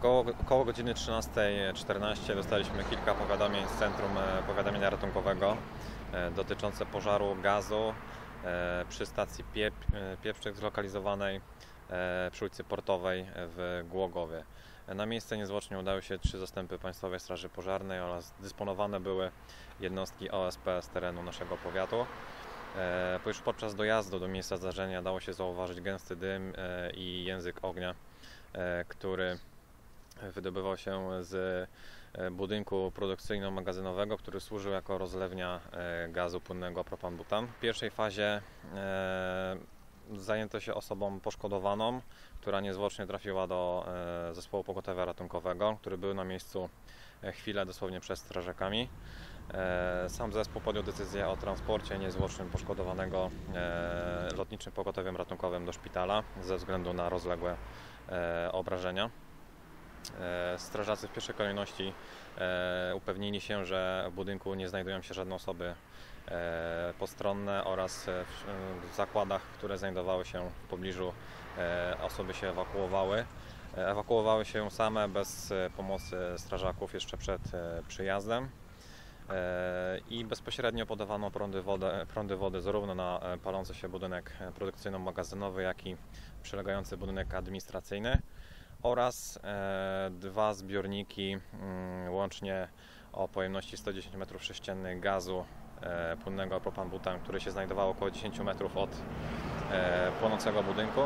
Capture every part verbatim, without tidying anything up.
Około, około godziny trzynastej czternaście dostaliśmy kilka powiadomień z Centrum Powiadamiania Ratunkowego dotyczące pożaru gazu przy stacji Piep, Pieprzek zlokalizowanej przy ulicy Portowej w Głogowie. Na miejsce niezwłocznie udały się trzy zastępy Państwowej Straży Pożarnej oraz dysponowane były jednostki O S P z terenu naszego powiatu. Już podczas dojazdu do miejsca zdarzenia dało się zauważyć gęsty dym i język ognia, który wydobywał się z budynku produkcyjno-magazynowego, który służył jako rozlewnia gazu płynnego propan-butan. W pierwszej fazie zajęto się osobą poszkodowaną, która niezwłocznie trafiła do zespołu pogotowia ratunkowego, który był na miejscu chwilę dosłownie przed strażakami. Sam zespół podjął decyzję o transporcie niezwłocznym poszkodowanego lotniczym pogotowiem ratunkowym do szpitala ze względu na rozległe obrażenia. Strażacy w pierwszej kolejności upewnili się, że w budynku nie znajdują się żadne osoby postronne oraz w zakładach, które znajdowały się w pobliżu, osoby się ewakuowały. Ewakuowały się same bez pomocy strażaków jeszcze przed przyjazdem i bezpośrednio podawano prądy wody, prądy wody zarówno na palący się budynek produkcyjno-magazynowy, jak i przylegający budynek administracyjny oraz dwa zbiorniki łącznie o pojemności sto dziesięć metrów sześciennych gazu płynnego propan-butan, które się znajdowało około dziesięć metrów od płonącego budynku.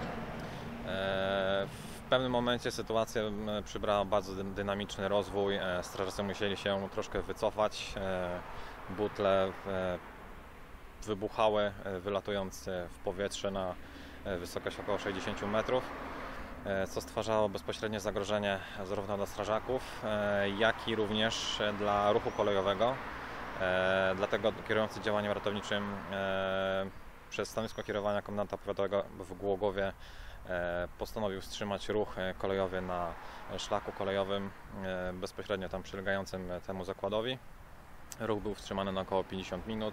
W pewnym momencie sytuacja przybrała bardzo dynamiczny rozwój. Strażacy musieli się troszkę wycofać. Butle wybuchały, wylatując w powietrze na wysokość około sześćdziesiąt metrów, co stwarzało bezpośrednie zagrożenie zarówno dla strażaków, jak i również dla ruchu kolejowego. Dlatego kierujący działaniem ratowniczym przez stanowisko kierowania komendanta powiatowego w Głogowie postanowił wstrzymać ruch kolejowy na szlaku kolejowym bezpośrednio tam przylegającym temu zakładowi. Ruch był wstrzymany na około pięćdziesiąt minut.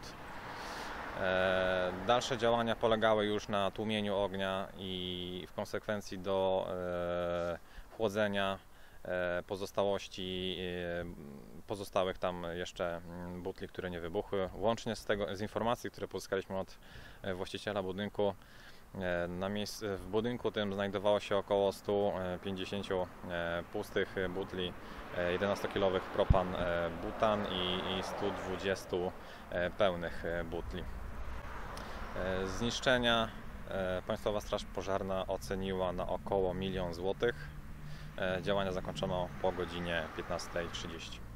Dalsze działania polegały już na tłumieniu ognia i w konsekwencji do chłodzenia pozostałości pozostałych tam jeszcze butli, które nie wybuchły. Łącznie z, tego, z informacji, które pozyskaliśmy od właściciela budynku, na miejscu, w budynku tym znajdowało się około stu pięćdziesięciu pustych butli jedenastokilowych propan-butan i, i stu dwudziestu pełnych butli. Zniszczenia Państwowa Straż Pożarna oceniła na około milion złotych. Działania zakończono po godzinie piętnastej trzydzieści.